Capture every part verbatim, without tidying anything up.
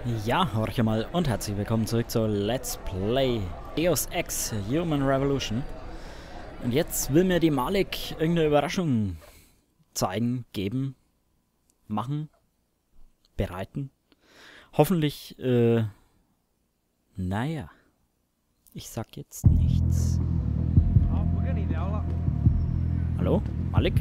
Ja, horche mal und herzlich willkommen zurück zur Let's Play Deus Ex Human Revolution. Und jetzt will mir die Malik irgendeine Überraschung zeigen, geben, machen, bereiten. Hoffentlich, äh, naja, ich sag jetzt nichts. Hallo, Malik?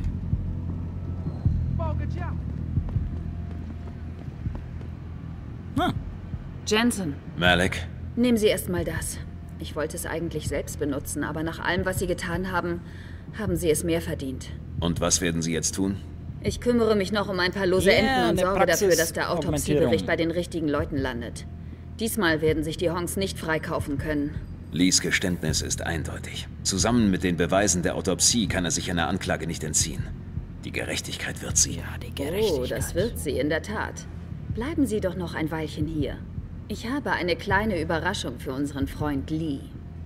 Ah. Jensen. Malik? Nehmen Sie erst mal das. Ich wollte es eigentlich selbst benutzen, aber nach allem, was Sie getan haben, haben Sie es mehr verdient. Und was werden Sie jetzt tun? Ich kümmere mich noch um ein paar lose Yeah, Enden und eine sorge dafür, dass der Praxis-Augmentierung. Autopsiebericht bei den richtigen Leuten landet. Diesmal werden sich die Hongs nicht freikaufen können. Lees Geständnis ist eindeutig. Zusammen mit den Beweisen der Autopsie kann er sich einer Anklage nicht entziehen. Die Gerechtigkeit wird sie. Ja, die Gerechtigkeit. Oh, das wird sie, in der Tat. Bleiben Sie doch noch ein Weilchen hier. Ich habe eine kleine Überraschung für unseren Freund Lee.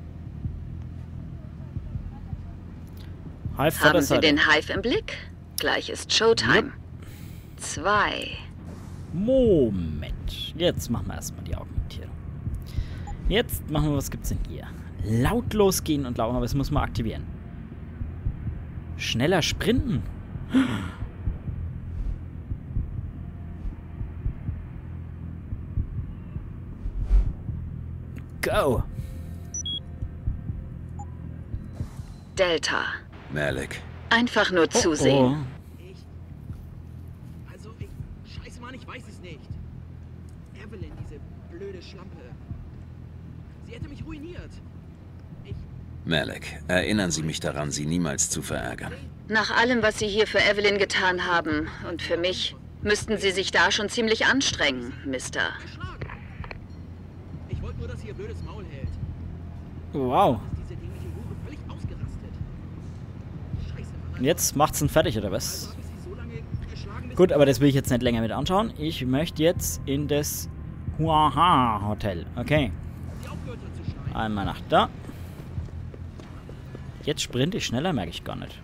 Hive vor der Haben Sie Seite. den Hive im Blick? Gleich ist Showtime. Zwei. Moment. Jetzt machen wir erstmal die Augmentierung. Jetzt machen wir, was gibt's denn hier? Lautlos gehen und laufen, aber das muss man aktivieren. Schneller sprinten. Go. Delta. Malik. Einfach nur Oh, zusehen. Ich. Also, ich. Scheiße, Mann, ich weiß es nicht. Evelyn, diese blöde Schlampe. Sie hätte mich ruiniert. Ich. Malik, erinnern Sie mich daran, sie niemals zu verärgern. Nach allem, was Sie hier für Evelyn getan haben und für mich, müssten Sie sich da schon ziemlich anstrengen, Mister. Geschlagen. Ich wollte nur, dass sie ihr blödes Maul hält. Wow. Ist diese dämliche Hure völlig ausgerastet. Scheiße, Mann. Und jetzt macht's ihn fertig, oder was? Also hab ich sie so lange geschlagen, bis Gut, aber das will ich jetzt nicht länger mit anschauen. Ich möchte jetzt in das Huaha Hotel. Okay. sie aufgehört hat zu schreien. Einmal nach da. Jetzt sprinte ich schneller, merke ich gar nicht.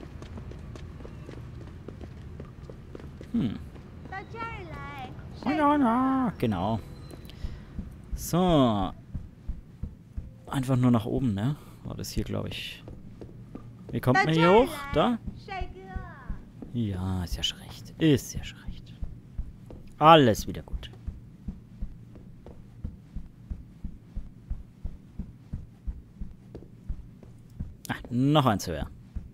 Hm. Genau. So. Einfach nur nach oben, ne? War das hier, glaube ich. Wie kommt man hier hoch? Da? Ja, ist ja schon recht. Ist ja schon recht. Alles wieder gut. Ah, noch eins höher.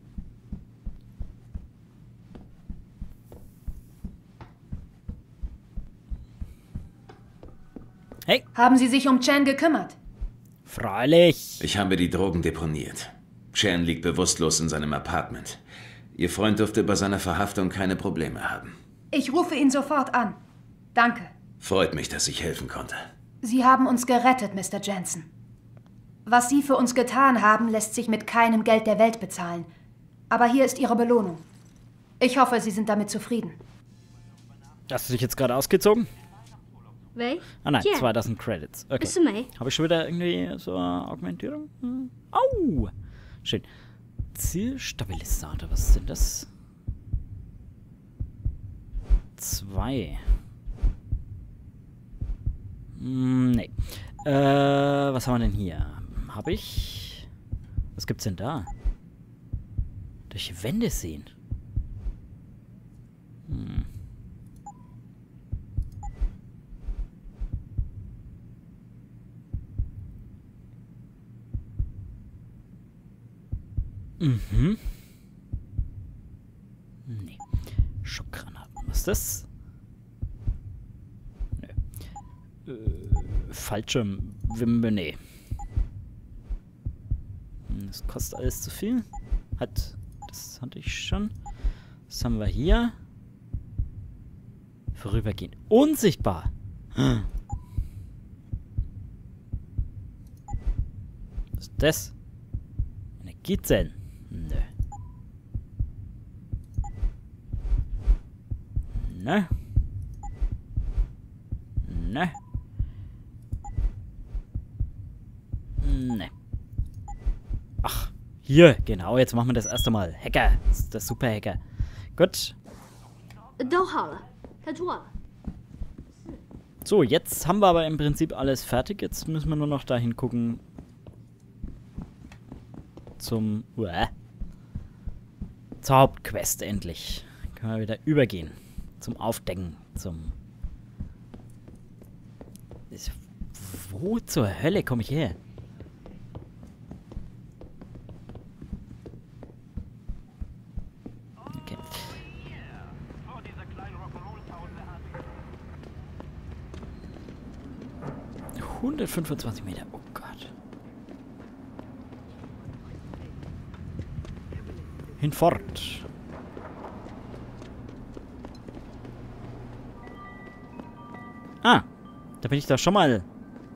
Hey, Haben Sie sich um Chan gekümmert? freilich. Ich habe die Drogen deponiert. Chan liegt bewusstlos in seinem Apartment. Ihr Freund dürfte bei seiner Verhaftung keine Probleme haben. Ich rufe ihn sofort an. Danke. Freut mich, dass ich helfen konnte. Sie haben uns gerettet, Mister Jensen. Was Sie für uns getan haben, lässt sich mit keinem Geld der Welt bezahlen. Aber hier ist Ihre Belohnung. Ich hoffe, Sie sind damit zufrieden. Hast du dich jetzt gerade ausgezogen? Vậy? Ah nein, Dạ. zweitausend Credits. Okay. Sao mày? Habe ich schon wieder irgendwie so eine Augmentierung? Hm. Au! Schön. Zielstabilisator, was ist denn das? Zwei. Hm, nee. Äh, was haben wir denn hier? Habe ich... Was gibt's denn da? Durch die Wände sehen. Hm. Mhm. Nee. Schockgranaten. Was ist das? Nö. Äh, Fallschirmwimbe, nee. Das kostet alles zu viel. Hat. Das hatte ich schon. Was haben wir hier? Vorübergehend. Unsichtbar. Hm. Was ist das? Energiezellen. Nö. Nö. Nö. Nö. Ach, hier, genau, jetzt machen wir das erste Mal. Hacker, das ist der Super-Hacker. Gut. 都好了，他错了。 So, jetzt haben wir aber im Prinzip alles fertig. Jetzt müssen wir nur noch dahin gucken. Zum... Uäh, zur Hauptquest endlich. Können wir wieder übergehen. Zum Aufdecken. Zum... Ist, wo zur Hölle komme ich her? Okay. hundertfünfundzwanzig Meter. Oh Gott. Hinfort. Ah, da bin ich doch schon mal.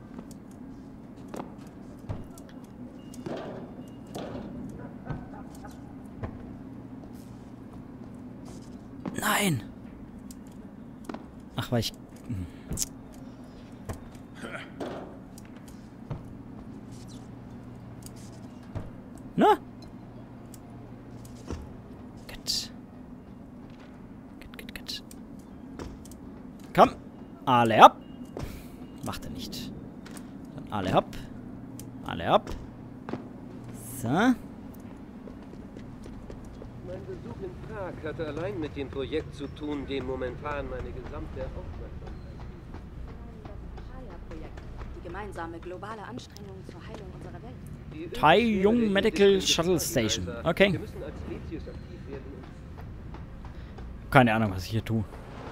Nein. Ach, weil ich... Hm. Na? Gut. Gut, gut, gut. Komm. Alle ab. Macht er nicht. Dann alle ab. Alle ab. So. Mein Besuch in Prag hatte allein mit dem Projekt zu tun, dem momentan meine gesamte Aufmerksamkeit liegt. Die gemeinsame globale Anstrengung zur Heilung unserer Welt. Taiyong Medical Shuttle Station. Okay. Wir müssen als Spezies aktiv werden. Keine Ahnung, was ich hier tue.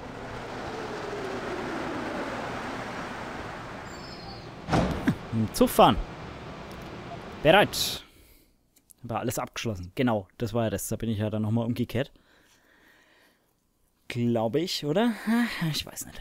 Zug fahren. Bereit. War alles abgeschlossen. Genau, das war ja das. Da bin ich ja dann nochmal umgekehrt. Glaube ich, oder? Ich weiß nicht.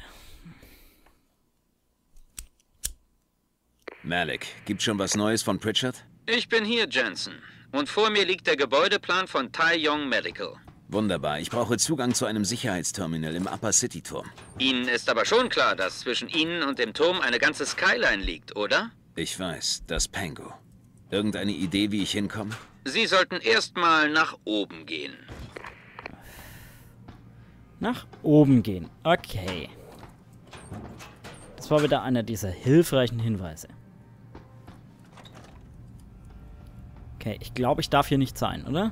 Malik, gibt's schon was Neues von Pritchard? Ich bin hier, Jensen. Und vor mir liegt der Gebäudeplan von Taiyong Medical. Wunderbar. Ich brauche Zugang zu einem Sicherheitsterminal im Upper City Turm. Ihnen ist aber schon klar, dass zwischen Ihnen und dem Turm eine ganze Skyline liegt, oder? Ich weiß, das Pango. Irgendeine Idee, wie ich hinkomme? Sie sollten erstmal nach oben gehen. Nach oben gehen. Okay. Das war wieder einer dieser hilfreichen Hinweise. Okay, ich glaube, ich darf hier nicht sein, oder?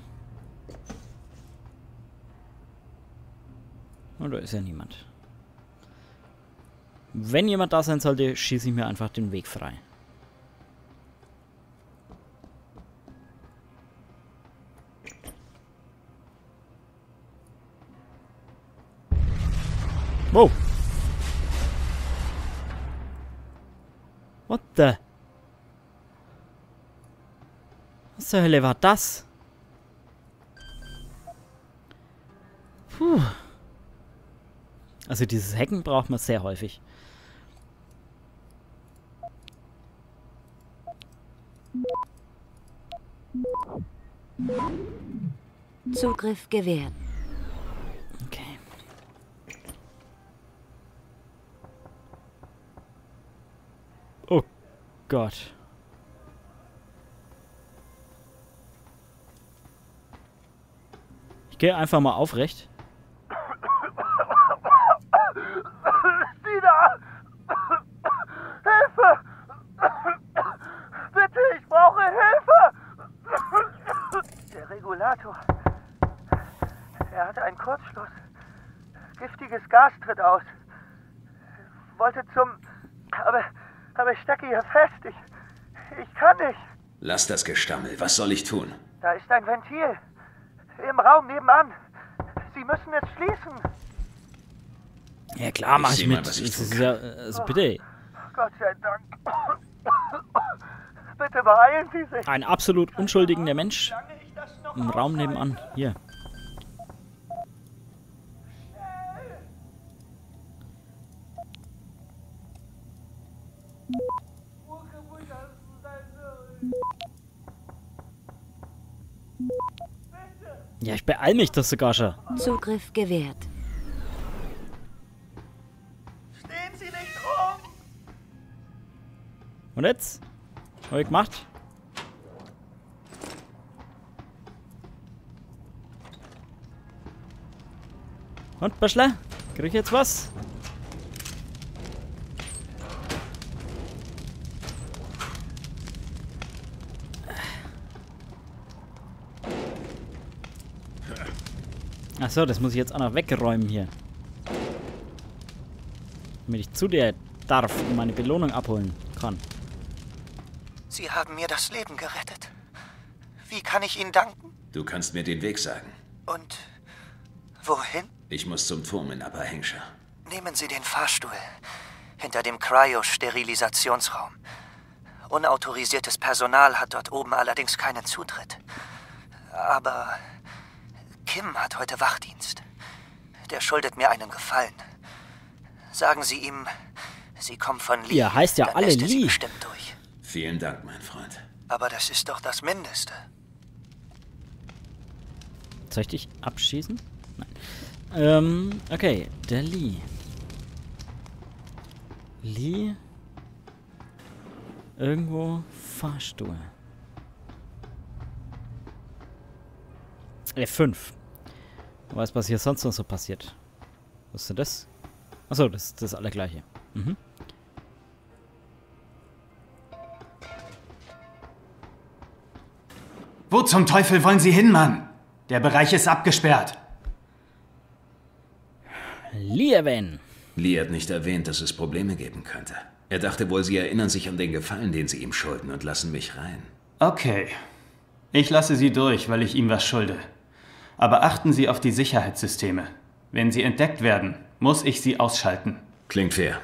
Oh, da ist ja niemand. Wenn jemand da sein sollte, schieße ich mir einfach den Weg frei. Wow. What the? Was zur Hölle war das? Puh. Also dieses Hacken braucht man sehr häufig. Zugriff gewährt. Okay. Oh Gott. Ich gehe einfach mal aufrecht. Sie da! Hilfe! Bitte, ich brauche Hilfe! Der Regulator. Er hatte einen Kurzschluss. Giftiges Gas tritt aus. Wollte zum... Aber, aber ich stecke hier fest. Ich, ich kann nicht. Lass das Gestammel. Was soll ich tun? Da ist ein Ventil. Im Raum nebenan. Sie müssen jetzt schließen. Ja klar, mach Ich ich, seh mit. mal, was ich Das tun ist kann. ja, also bitte. Gott sei Dank. Bitte beeilen Sie sich. Ein absolut unschuldigender Mensch Solange ich das noch im Raum aushalte. nebenan. Hier. Ja, ich beeil mich das sogar schon. Zugriff gewährt. Stehen Sie nicht rum! Und jetzt? Hab ich gemacht? Und, Bachelor? Krieg ich jetzt was? Achso, das muss ich jetzt auch noch wegräumen hier. Damit ich zu dir darf und meine Belohnung abholen kann. Sie haben mir das Leben gerettet. Wie kann ich Ihnen danken? Du kannst mir den Weg sagen. Und wohin? Ich muss zum Turm in Upper Hampshire. Nehmen Sie den Fahrstuhl. Hinter dem Cryo-Sterilisationsraum. Unautorisiertes Personal hat dort oben allerdings keinen Zutritt. Aber Kim hat heute Wachdienst. Der schuldet mir einen Gefallen. Sagen Sie ihm, Sie kommen von Lee. Ihr heißt ja dann alle lässt er Sie Lee. bestimmt durch. Vielen Dank, mein Freund. Aber das ist doch das Mindeste. Soll ich dich abschießen? Nein. Ähm, okay. Der Lee. Lee. Irgendwo Fahrstuhl. F fünf. Du weißt, was hier sonst noch so passiert. Was ist denn das? Achso, das ist das Allergleiche. Mhm. Wo zum Teufel wollen Sie hin, Mann? Der Bereich ist abgesperrt. Lieven. Lee hat nicht erwähnt, dass es Probleme geben könnte. Er dachte wohl, Sie erinnern sich an den Gefallen, den Sie ihm schulden und lassen mich rein. Okay. Ich lasse Sie durch, weil ich ihm was schulde. Aber achten Sie auf die Sicherheitssysteme. Wenn sie entdeckt werden, muss ich sie ausschalten. Klingt fair.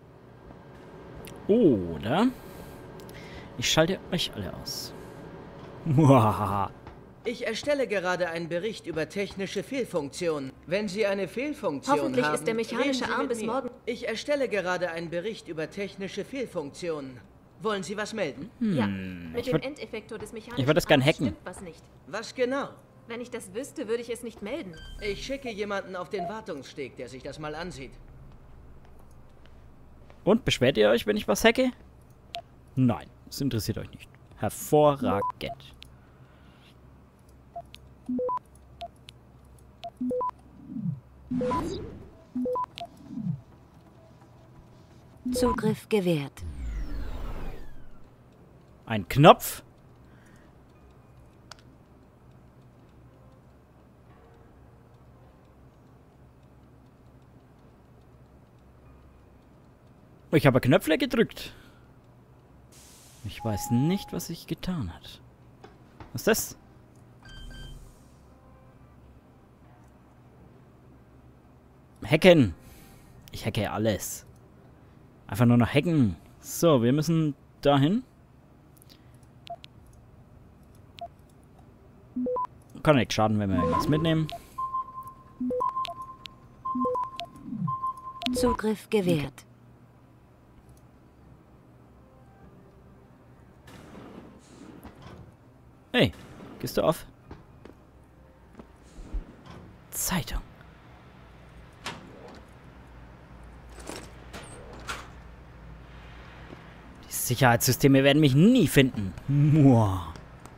Oder ich schalte euch alle aus. Muahaha. Ich erstelle gerade einen Bericht über technische Fehlfunktionen. Wenn Sie eine Fehlfunktion Hoffentlich haben, ist der mechanische reden Sie Arm mit bis mir. morgen. Ich erstelle gerade einen Bericht über technische Fehlfunktionen. Wollen Sie was melden? Ja, Hm, mit ich dem würd- Endeffektor des mechanischen ich würd das gern Arms hacken. stimmt was nicht. Was genau? Wenn ich das wüsste, würde ich es nicht melden. Ich schicke jemanden auf den Wartungssteg, der sich das mal ansieht. Und beschwert ihr euch, wenn ich was hacke? Nein, das interessiert euch nicht. Hervorragend. Zugriff gewährt. Ein Knopf. Ich habe Knöpfe gedrückt. Ich weiß nicht, was ich getan hat. Was ist das? Hacken. Ich hacke alles. Einfach nur noch hacken. So, wir müssen dahin. Kann nicht schaden, wenn wir irgendwas mitnehmen. Zugriff gewährt. Hey, gehst du auf? Zeitung. Die Sicherheitssysteme werden mich nie finden. Muah.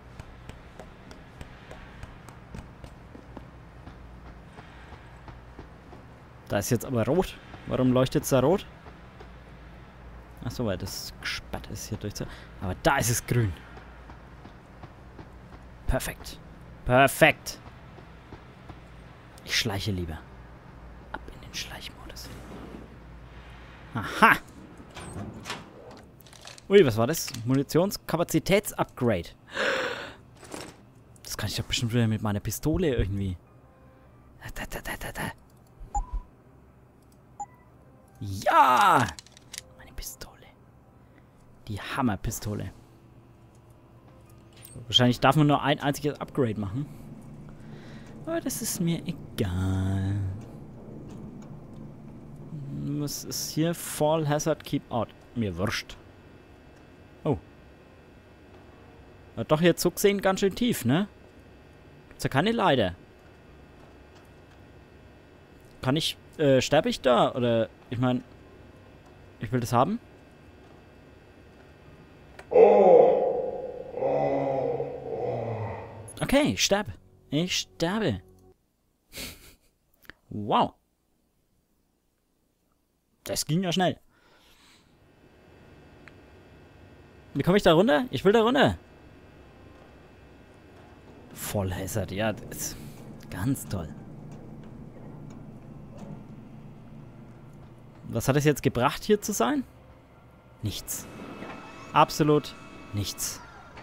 Da ist jetzt aber rot. Warum leuchtet es da rot? Achso, weil das gesperrt ist hier durch. Aber da ist es grün. Perfekt. Perfekt. Ich schleiche lieber. Ab in den Schleichmodus. Aha. Ui, was war das? Munitionskapazitätsupgrade. Das kann ich doch bestimmt wieder mit meiner Pistole irgendwie. Da, da, da, da, da. Ja! Meine Pistole. Die Hammerpistole. Wahrscheinlich darf man nur ein einziges Upgrade machen. Aber das ist mir egal. Was ist hier? Fall Hazard Keep Out. Mir wurscht. Oh. Aber doch, hier zuckt sehen ganz schön tief, ne? Gibt's ja keine Leiter. Kann ich, äh, sterbe ich da? Oder, ich meine, ich will das haben. Okay, ich sterbe. Ich sterbe. Wow. Das ging ja schnell. Wie komme ich da runter? Ich will da runter. Voll Hazard, ja. Das ist ganz toll. Was hat es jetzt gebracht, hier zu sein? Nichts. Absolut nichts.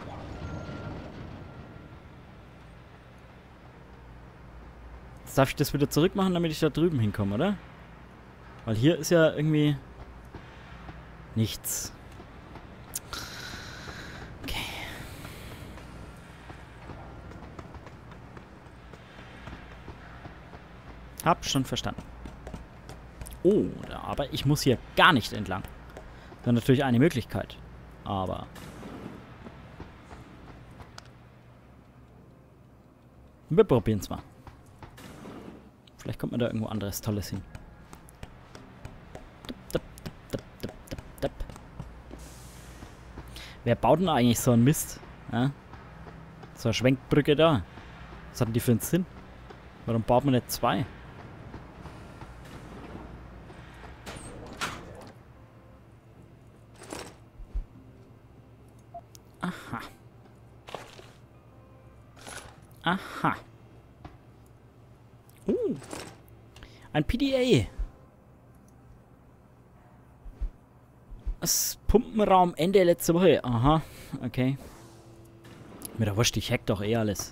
Jetzt darf ich das wieder zurückmachen, damit ich da drüben hinkomme, oder? Weil hier ist ja irgendwie nichts. Okay. Hab schon verstanden. Oh, aber ich muss hier gar nicht entlang. Das ist natürlich eine Möglichkeit. Aber... wir probieren es mal. Vielleicht kommt man da irgendwo anderes Tolles hin. Wer baut denn eigentlich so einen Mist? Ja? So eine Schwenkbrücke da. Was hat denn die für einen Sinn? Warum baut man nicht zwei? Aha. Aha. Uh. Ein P D A. Das Pumpenraum Ende letzte Woche. Aha. Okay. Mir da wurscht, ich hack doch eh alles.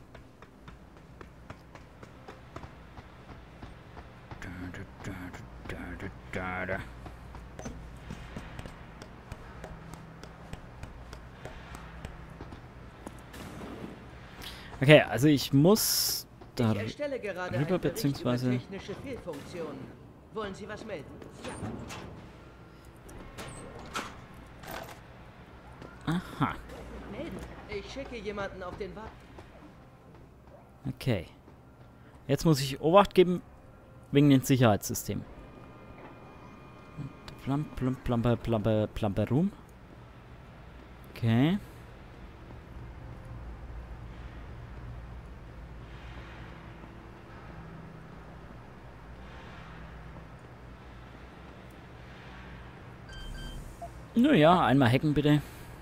Okay, also ich muss da Ich erstelle gerade rüber, einen Bericht beziehungsweise... über technische Fehlfunktionen. Wollen Sie was melden? Ja. Aha. Melden. Ich schicke jemanden auf den Wagen. Okay. Jetzt muss ich Obacht geben wegen dem Sicherheitssystem. Plump, plump, plumper, plumper, plumper Room. Okay. Naja, einmal hacken bitte.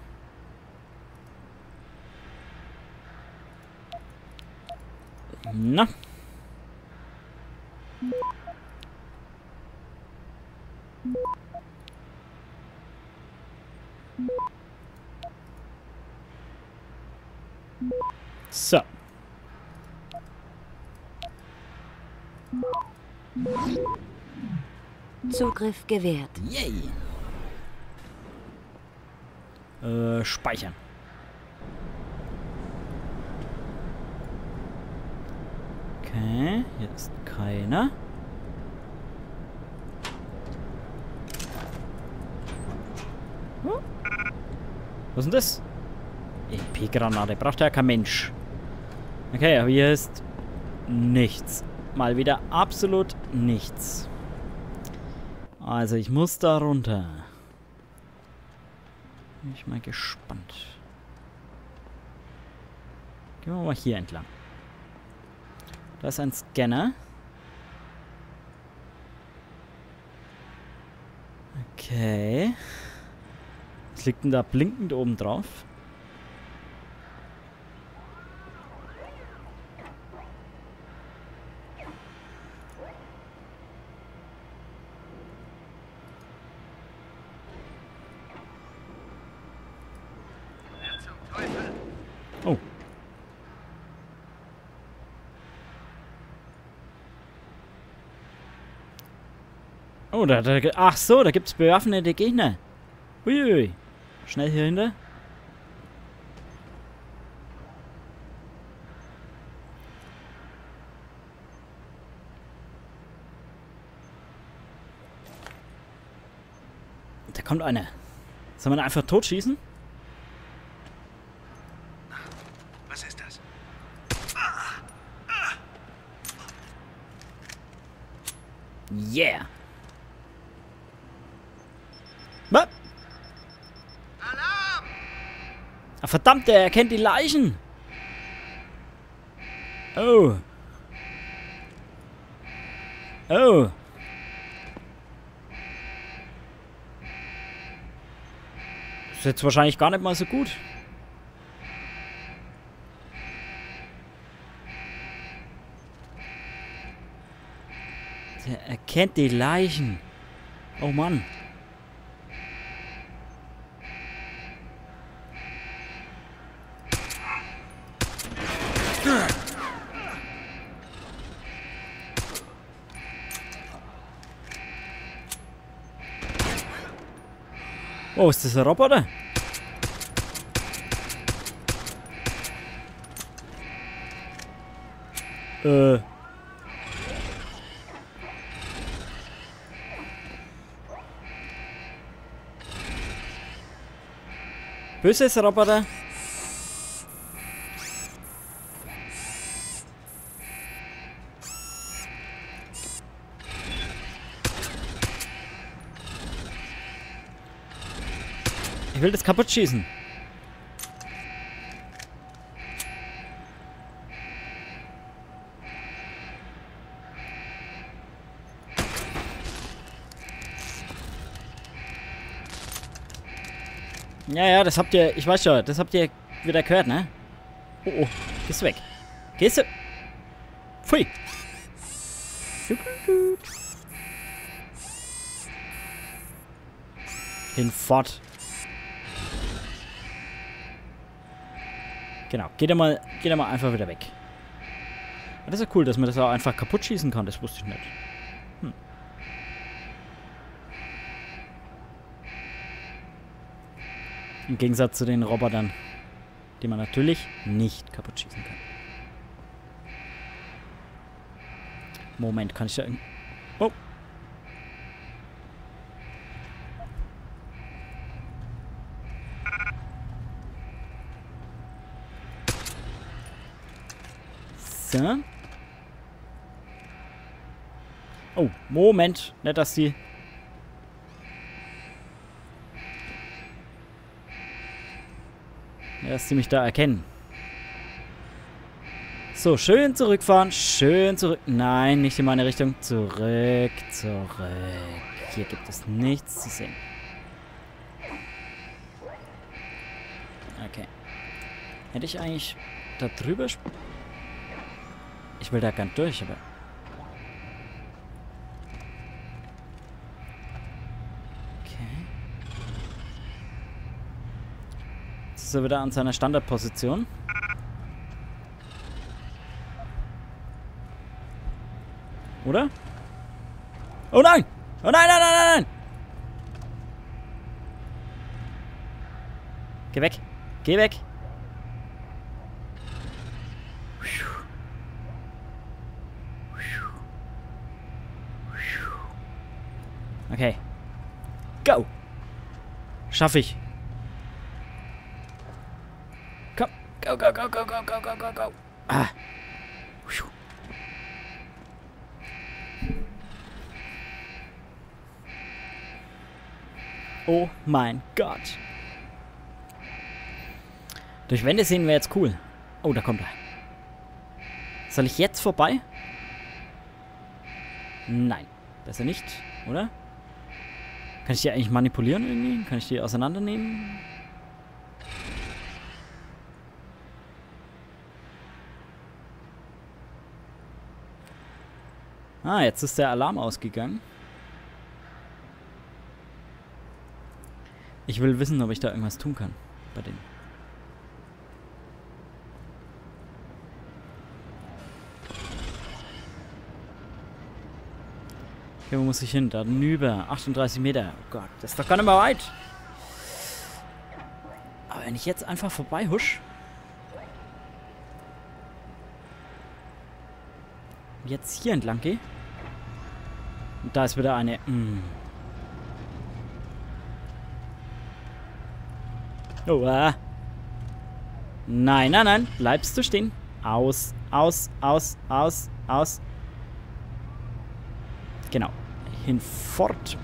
Na. So. Zugriff gewährt. Yay. Äh, speichern. Okay, hier ist keiner. Oh. Was ist denn das? E P-Granate. Braucht ja kein Mensch. Okay, aber hier ist nichts. Mal wieder absolut nichts. Also ich muss da runter. Bin ich mal gespannt. Gehen wir mal hier entlang. Da ist ein Scanner. Okay. Was liegt denn da blinkend oben drauf? Oh. Oh, da, da, ach so, da gibt's bewaffnete Gegner. Uiui. Schnell hier hinter. Da kommt einer. Soll man einfach totschießen? Was ist das? Yeah. Was? Alarm! Ah, verdammt, der erkennt die Leichen. Oh. Oh. Ist jetzt wahrscheinlich gar nicht mal so gut. Der erkennt die Leichen. Oh Mann. Oh, ist das ein Roboter? Äh. Böses Roboter. Ich will das kaputt schießen. Ja, ja, das habt ihr, ich weiß schon, das habt ihr wieder gehört, ne? Oh, oh, gehst du weg. Gehst du? Pfui. Hinfort. Genau, geht er mal, geht er mal einfach wieder weg. Das ist ja cool, dass man das auch einfach kaputt schießen kann, das wusste ich nicht. Hm. Im Gegensatz zu den Robotern, die man natürlich nicht kaputt schießen kann. Moment, kann ich da... Oh! So. Oh, Moment. Nicht, dass die... Dass sie mich da erkennen. So, schön zurückfahren. Schön zurück. Nein, nicht in meine Richtung. Zurück, zurück. Hier gibt es nichts zu sehen. Okay. Hätte ich eigentlich da drüber... Sp ich will da gar nicht durch, aber... Okay. Jetzt ist er wieder an seiner Standardposition. Oder? Oh nein! Oh nein, nein, nein, nein, nein! Geh weg! Geh weg! Okay. Go! Schaff ich. Komm. Go, go, go, go, go, go, go, go, go. Ah. Oh mein Gott. Durch Wände sehen wir jetzt cool. Oh, da kommt er. Soll ich jetzt vorbei? Nein. Besser nicht, oder? Kann ich die eigentlich manipulieren irgendwie? Kann ich die auseinandernehmen? Ah, jetzt ist der Alarm ausgegangen. Ich will wissen, ob ich da irgendwas tun kann bei denen. Okay, wo muss ich hin? Da hinüber. achtunddreißig Meter. Oh Gott, das ist doch gar nicht mehr weit. Aber wenn ich jetzt einfach vorbei husch. Jetzt hier entlang gehe. Und da ist wieder eine... Mm. Oh, ah. Nein, nein, nein. Bleibst du stehen. Aus, aus, aus, aus, aus. Genau. Hinfort.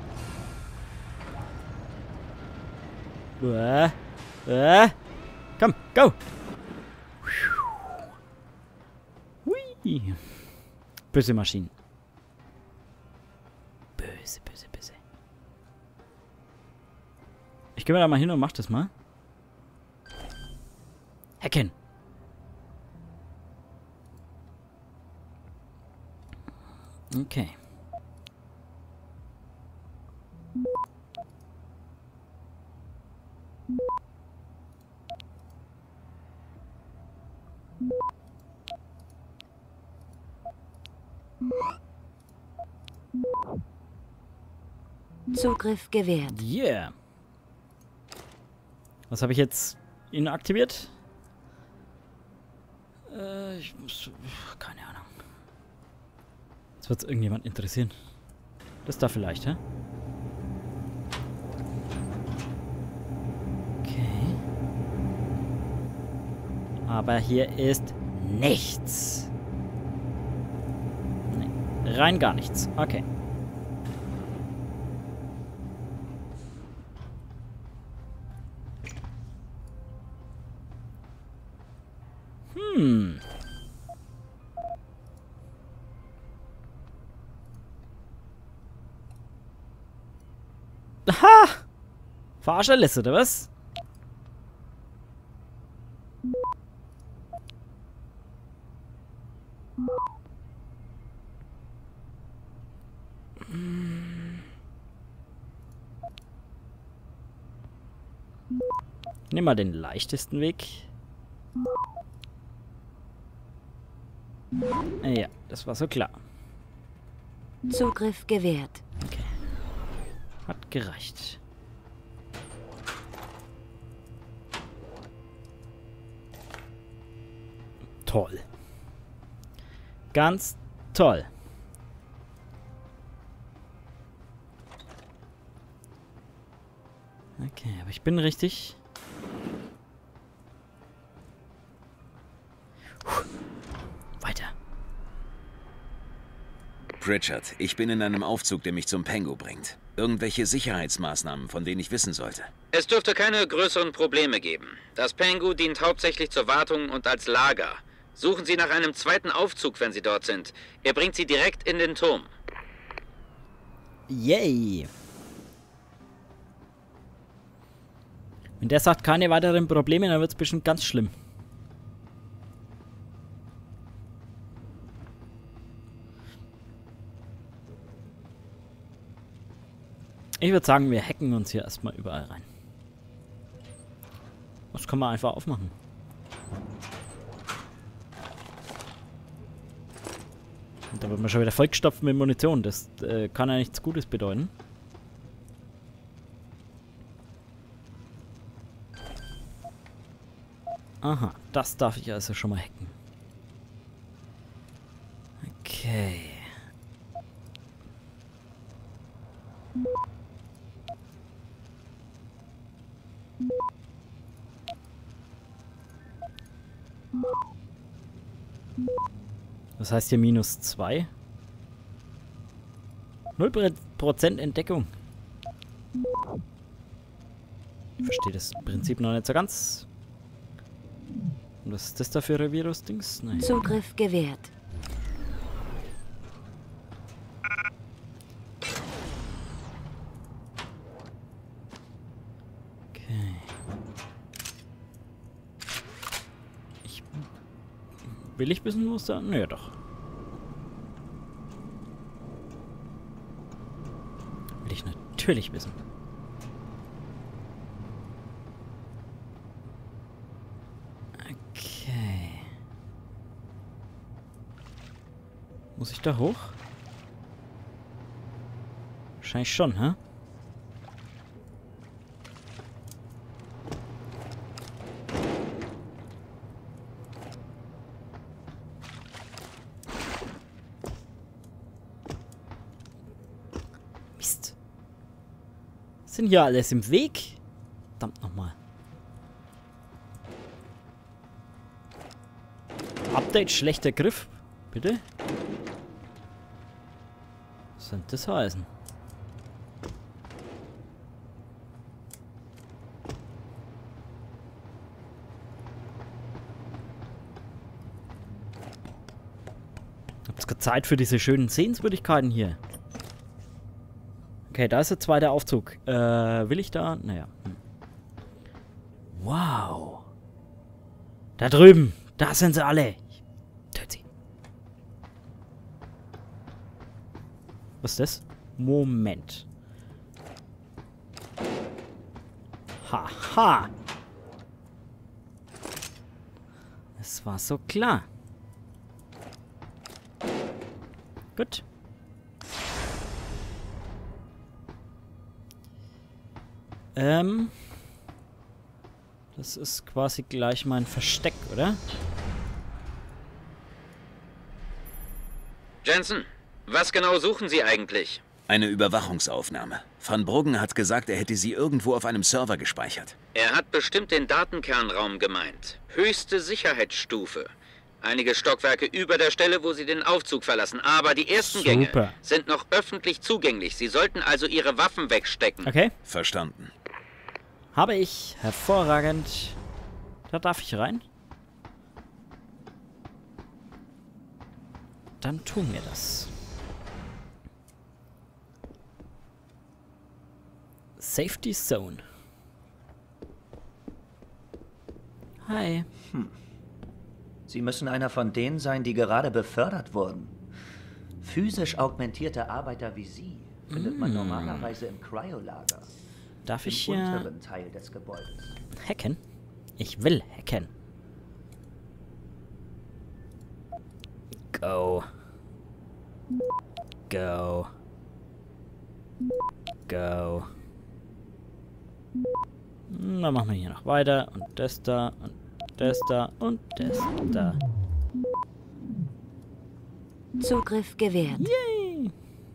Uh, uh. Komm, go. Hui. Böse Maschinen. Böse, böse, böse. Ich gehe mir da mal hin und mach das mal. Hacken. Okay. Zugriff gewährt. Yeah. Was habe ich jetzt inaktiviert? Äh, ich muss... Keine Ahnung. Jetzt wird es irgendjemand interessieren. Das da vielleicht, hä? Okay. Aber hier ist nichts. Nee, rein gar nichts. Okay. Hm. Aha! Verarscherliste, oder was? Nimm mal den leichtesten Weg. Ja, das war so klar. Zugriff gewährt. Okay. Hat gereicht. Toll. Ganz toll. Okay, aber ich bin richtig. Puh. Weiter. Pritchard, ich bin in einem Aufzug, der mich zum Pengu bringt. Irgendwelche Sicherheitsmaßnahmen, von denen ich wissen sollte. Es dürfte keine größeren Probleme geben. Das Pengu dient hauptsächlich zur Wartung und als Lager. Suchen Sie nach einem zweiten Aufzug, wenn Sie dort sind. Er bringt Sie direkt in den Turm. Yay! Wenn der sagt, keine weiteren Probleme, dann wird es bestimmt ganz schlimm. Ich würde sagen, wir hacken uns hier erstmal überall rein. Das kann man einfach aufmachen. Und da wird man schon wieder vollgestopft mit Munition. Das äh, kann ja nichts Gutes bedeuten. Aha, das darf ich also schon mal hacken. Okay. Was heißt hier minus zwei? null Prozent Entdeckung. Ich verstehe das Prinzip noch nicht so ganz. Und was ist das da für ein Virus-Dings? Nein. Zugriff gewährt. Okay. Ich... Will ich wissen, wo es da... Naja, doch. Will ich natürlich wissen. Okay. Muss ich da hoch? Wahrscheinlich schon, hä? Mist. Was sind hier alles im Weg? Verdammt nochmal. Update, schlechter Griff. Bitte? Was soll das heißen? Habt ihr Zeit für diese schönen Sehenswürdigkeiten hier? Okay, da ist der zweite Aufzug. Äh, will ich da? Naja. Hm. Wow. Da drüben. Da sind sie alle. Töt sie. Was ist das? Moment. Haha. Es war so klar. Gut. Ähm. Das ist quasi gleich mein Versteck, oder? Jensen, was genau suchen Sie eigentlich? Eine Überwachungsaufnahme. Van Bruggen hat gesagt, er hätte sie irgendwo auf einem Server gespeichert. Er hat bestimmt den Datenkernraum gemeint. Höchste Sicherheitsstufe. Einige Stockwerke über der Stelle, wo Sie den Aufzug verlassen. Aber die ersten Super. Gänge sind noch öffentlich zugänglich. Sie sollten also Ihre Waffen wegstecken. Okay. Verstanden. Habe ich. Hervorragend. Da darf ich rein. Dann tun wir das. Safety Zone. Hi. Hm. Sie müssen einer von denen sein, die gerade befördert wurden. Physisch augmentierte Arbeiter wie Sie findet man Mm. normalerweise im Cryolager. Darf ich Im hier unteren Teil des Gebäudes. hacken? Ich will hacken. Go. Go. Go. Hm, dann machen wir hier noch weiter. Und das da. Und das da. Und das da. Zugriff gewährt. Yay!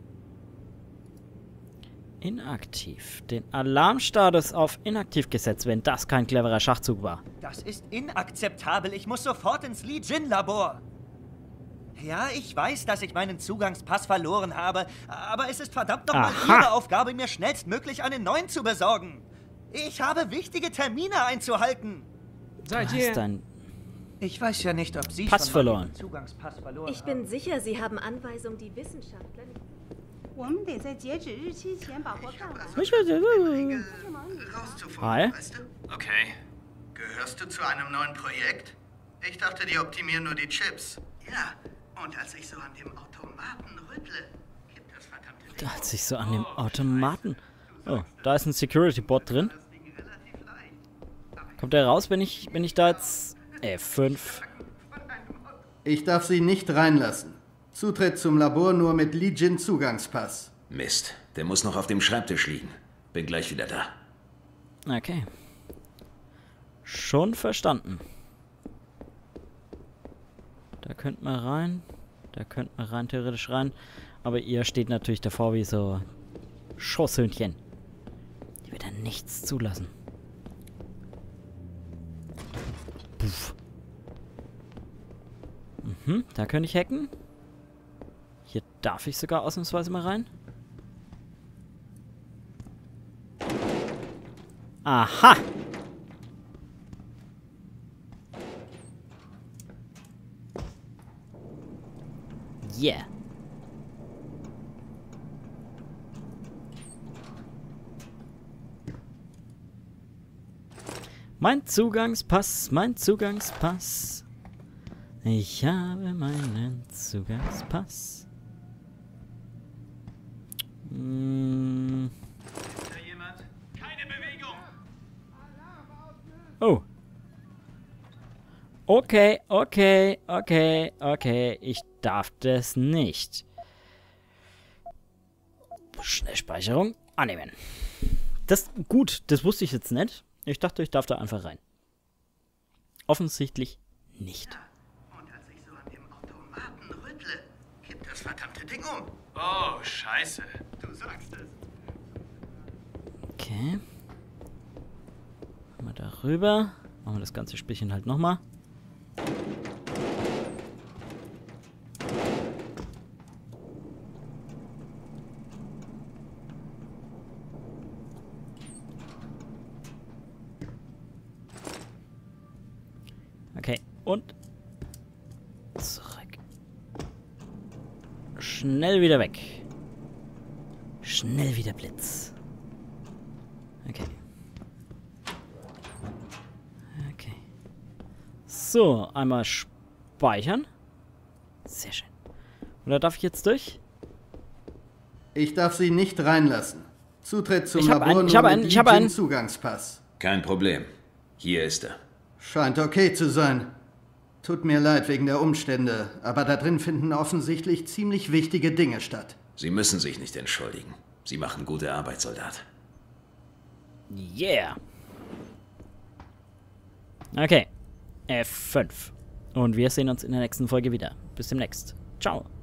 Inaktiv. Den Alarmstatus auf inaktiv gesetzt, wenn das kein cleverer Schachzug war. Das ist inakzeptabel. Ich muss sofort ins Li Jin Labor. Ja, ich weiß, dass ich meinen Zugangspass verloren habe, aber es ist verdammt nochmal Aha. Ihre Aufgabe, mir schnellstmöglich einen neuen zu besorgen. Ich habe wichtige Termine einzuhalten. Seid ihr? Dein Ich weiß ja nicht, ob Sie Pass schon verloren. mal Ihren Zugangspass verloren Ich bin sicher, Sie haben Anweisungen, die Wissenschaftler nicht... Hi. Okay. Gehörst du zu einem neuen Projekt? Ich dachte, die optimieren nur die Chips. Ja, und als ich so an dem Automaten rüttle, gibt das verdammte Ding. Als ich so an dem Automaten... Oh, da ist ein Security-Bot drin. Kommt der raus, wenn ich, wenn ich da jetzt... F fünf. Ich darf Sie nicht reinlassen. Zutritt zum Labor nur mit Li Jin Zugangspass. Mist, der muss noch auf dem Schreibtisch liegen. Bin gleich wieder da. Okay. Schon verstanden. Da könnt man rein. Da könnt man rein, theoretisch rein. Aber ihr steht natürlich davor wie so Schosshündchen. Die wird dann nichts zulassen. Puff. Mhm, da könnte ich hacken. Hier darf ich sogar ausnahmsweise mal rein. Aha! Yeah. Mein Zugangspass, mein Zugangspass. Ich habe meinen Zugangspass. Hm. Ist da jemand? Keine Bewegung! Oh. Okay, okay, okay, okay. Ich darf das nicht. Schnellspeicherung annehmen. Das, gut, das wusste ich jetzt nicht. Ich dachte, ich darf da einfach rein. Offensichtlich nicht. Und als ich so an dem Automaten rüttle, kippt das verdammte Ding um. Oh, scheiße. Du sagst es. Okay. Machen wir darüber. Machen wir das ganze Spielchen halt nochmal. Okay, und zurück. Schnell wieder weg. Schnell wieder Blitz. Okay. Okay. So, einmal speichern. Sehr schön. Und da darf ich jetzt durch? Ich darf Sie nicht reinlassen. Zutritt zum Ich hab Labor einen, ich nur hab mit einen, Li ich hab Jin einen. Zugangspass. Kein Problem. Hier ist er. Scheint okay zu sein. Tut mir leid wegen der Umstände, aber da drin finden offensichtlich ziemlich wichtige Dinge statt. Sie müssen sich nicht entschuldigen. Sie machen gute Arbeit, Soldat. Yeah. Okay. F fünf. Und wir sehen uns in der nächsten Folge wieder. Bis demnächst. Ciao.